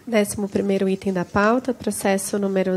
11º item da pauta, processo número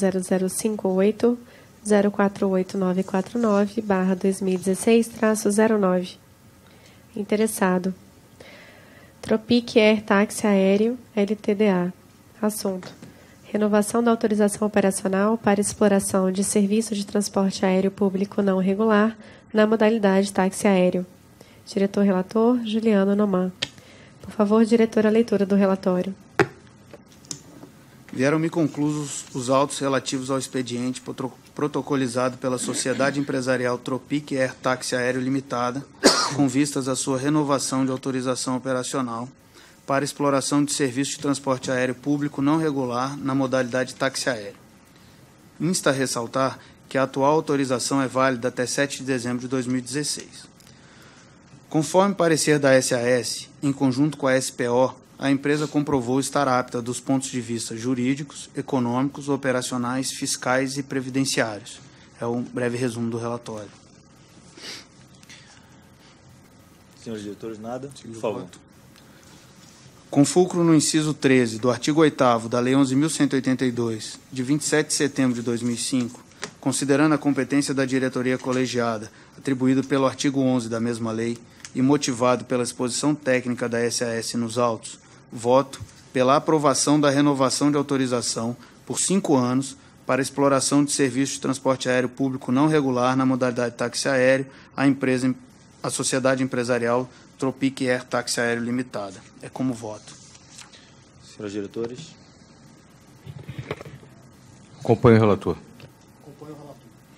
00058-048949/2016-09. Interessado: Tropic Air Táxi Aéreo Ltda. Assunto: renovação da autorização operacional para exploração de serviço de transporte aéreo público não regular na modalidade táxi aéreo. Diretor-relator, Juliano Noman. Por favor, diretor, a leitura do relatório. Vieram-me conclusos os autos relativos ao expediente protocolizado pela Sociedade Empresarial Tropic Air Táxi Aéreo Limitada, com vistas à sua renovação de autorização operacional para exploração de serviço de transporte aéreo público não regular na modalidade táxi aéreo. Insta a ressaltar que a atual autorização é válida até 7 de dezembro de 2016. Conforme parecer da SAS, em conjunto com a SPO, a empresa comprovou estar apta dos pontos de vista jurídicos, econômicos, operacionais, fiscais e previdenciários. É um breve resumo do relatório. Senhores diretores, nada? Por favor. Com fulcro no inciso 13 do artigo 8º da Lei 11.182, de 27 de setembro de 2005, considerando a competência da diretoria colegiada, atribuído pelo artigo 11 da mesma lei e motivado pela exposição técnica da SAS nos autos, voto pela aprovação da renovação de autorização por 5 anos para exploração de serviço de transporte aéreo público não regular na modalidade táxi aéreo à Sociedade Empresarial Tropic Air Táxi Aéreo Limitada. É como voto. Senhores diretores. Acompanho o relator.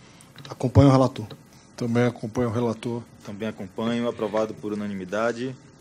Acompanho o relator. Também acompanho o relator. Também acompanho. Aprovado por unanimidade.